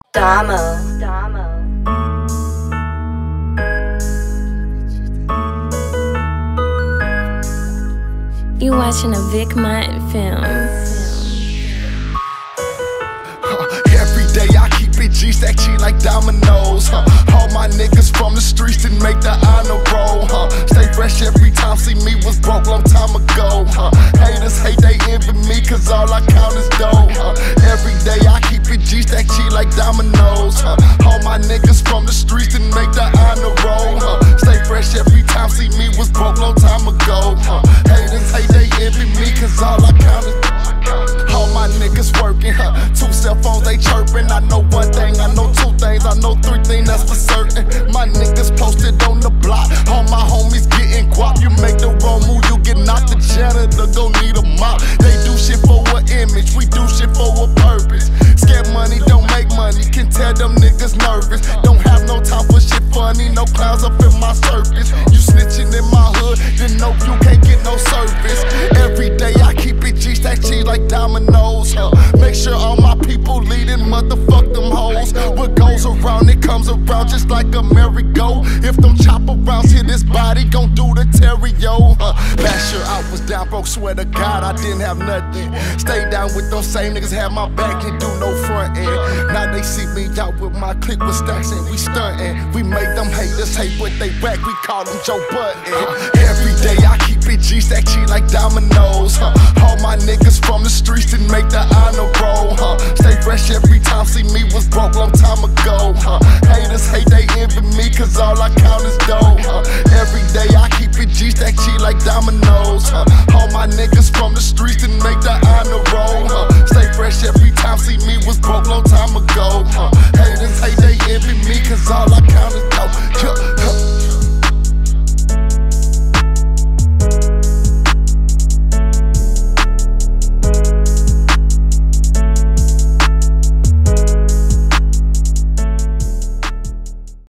Domo. You watching a Vic Mont film. Every day I keep it G, stack G like Dominoes. All my niggas from the streets didn't make the honor roll. Stay fresh every time, see me was broke long time ago. Haters hate, they envy me, cause all I count is dough. Every day I keep it G, stack G like Dominoes. All my niggas from the streets didn't make the honor roll. Stay fresh every time, see me was broke long time ago. Haters hate, they envy me, cause all I count is all my niggas working, 2 cell phones, they chirping. I know one thing, I know 2 things, I know 3 things, that's for certain. My niggas posted on the block, all my homies getting guap. You make the wrong move, you get knocked. The janitor gon' need a mop. They do shit for an image, we do shit for a purpose. Scared money don't make money, can tell them niggas nervous. Don't have no time for shit funny, no clowns up in my circus. You snitching in my hood, then no, you can't get no service. Every day I keep it G, stack G like Dominoes. Make sure all my people leading, motherfuck them hoes. What goes around, it comes around just like a merry-go. If them chopper rounds hit his body, gon' do the terrio. Last year I was down broke, swear to God I didn't have nothing. Stay down with those same niggas, had my back, and do no front end. Now they see me out with my clique with stacks and we stuntin'. We made them haters hate, but they back, we call them Joe Button. Every day I keep it G, stack G like Dominoes. All my niggas from the streets didn't make the honor roll. Stay fresh every time, see me was broke long time ago. Haters hate, they envy me, cause all I count is dough. Every day I keep it G, stack G like Dominoes. All my niggas from the streets didn't make the honor roll. Stay fresh every time, see me was broke long time ago. Haters hate, they envy me, cause all I